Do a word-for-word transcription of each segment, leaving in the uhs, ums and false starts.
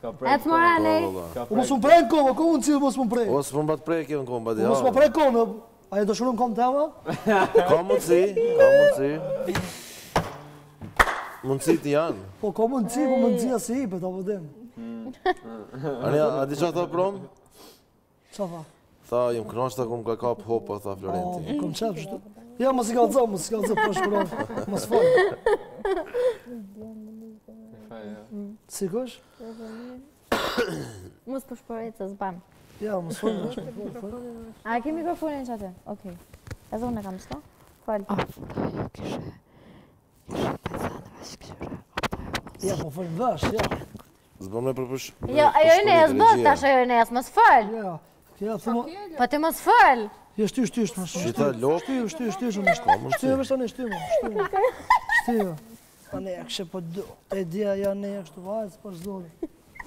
Ec Morali. O mos më prej në kohë, ko mund si mos më prej? O s'më bat prej kjo në komba di. Mos më prej kohë, a e do shurën kom të ema? Ka mundësi, ka mundësi. Mundësit janë. Po ka mundësi, po mundësia si i për të vëdim. Anja, a di qa tha prom? Qa tha? Tha, jem knashta kom ka kap hopa, tha Florenti. Kom qep shtu. Ja, mos i ka zë, mos i ka zë, po shkron. Mos falë. Si kush? Mos për shpërejt se zban. Ja, mos falë. A ke mikrofonin që atë? Okej. E zonë e kam qëto? Falë. Jo, kishe... Kishe pezanëve shkëshyre. Ja, po falë vesh, ja. Zbëm me përpësh... Jo, ajo e nes bët, tash ajo e nes, mos falë. Ja, ja, thëma... Po ti mos falë. Ja, shty, shty, shty, shty. Shita lop? Shty, shty, shty, shty, shty. Shty, vesh tani, shty, shty. Shty, tani, e kështë po do. E dia, ja, ne, e kështë vajtë, për zoni.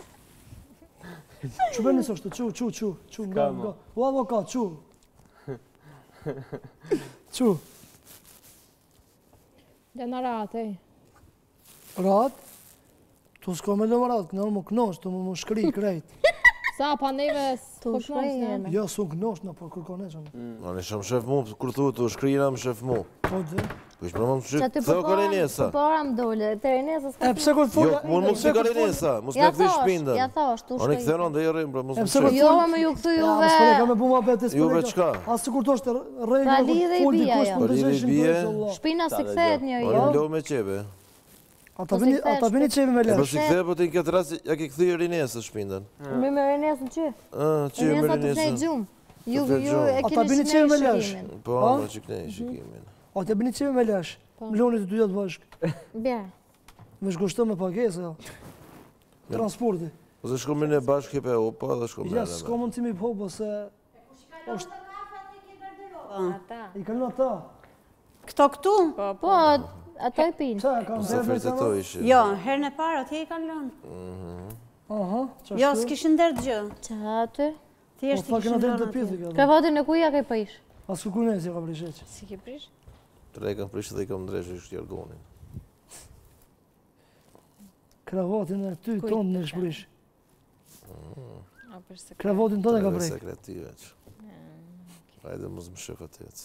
Që bëni së kështë, që, që, që, që, nga, nga. U avokat, që. Që. Dhe në ratë, e. Ratë? Tu s'ko me lëmë ratë, në më knosh, tu më më shkri krejt. Sa pa neve Tu shkri Ja, s'u knosh, në po kërkon e qënë. A në shëm shef mu, kur thu të shkrina më shef mu. Po dhe? Po ishë për më më shqip, thë o karinesa. Po ora më dole, të rinesa s'ka... E, pse kur Jo, folja... mund mund si karinesa, mos me Ja këthi thosh, shpindën. ja thosh, tu O në shkri. këthenon dhe i rrim, pra mos E, më pse kur shqip. Jo, më ju këthu Ja, juve... më s'pore ka me bu ma betis Juve qka? Asë kur to është rejnë... Ta lidhe i bia, jo. Ta lidhe i bie. Shpina si kthehet njëri, O në jo? lo me qebe. Ata vini, ata vini qevi me E po lesh. si kthe, po të në këtë rast, ja ke këthi rinesë shpindën. Mi me rinesën që? Ah, që me Rinesa të thnej rinesë. gjumë. Ju, Të ju e Ata keni bini shnej qevi me lesh. shikimin. Po, Ha? ma që kënej shikimin. Ata vini qevi me lesh. Mlonit të dy jetë bashk. Bja. Me shkushtë me pakese, ja. Transporti. Ose shko me në bashkë kepe opa dhe shko me Ja, në s'ko mund të mi po, se... I kanë ata. Këto këtu? Po, ato i pinë. Qa, kanë Ose dhe fërte to ishe. Jo, herën e parë atje i kanë lënë. Aha, qa Jo, shtu? s'kishin der gjë. Qa aty? Po, Thjesht i fa kena kishin dhe lënë të atje. pithi ka. Kravatin e kuja ka i pëjish? As kukunesi ka prisheq. Si ke prish? Tre kam prishtë dhe i kam ndreshë i shtë jargonin. Kravatin e ty, tonë në shprish. A për se Kravatin tonë e ka Tre prej. sekretive që. Hajde mos më shëf atjec.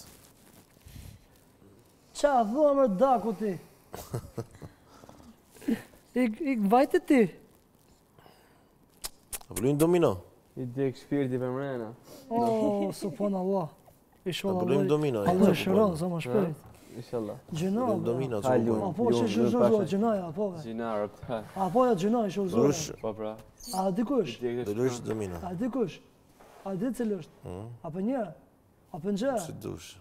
Qa, dhua më daku ti. Ik, ik vajte ti. A pëllujnë domino? I dek shpirti për mrena. O, subhanallah. A Inshallah. pëllujnë Allah- domino? Allah e shëron, sa më shpejt. Inshallah. Gjena, Pëllujnë domino që Hajlu. më apo Jo, që jo, shë pasha. shë gjenaja, apo ve. Gjinarë këta. Apo ja gjena i shë Rush, Po pra. A dikush? Dek dhe rush domino. A dikush? A di cilë është? Apo një? Apo një? Si dush.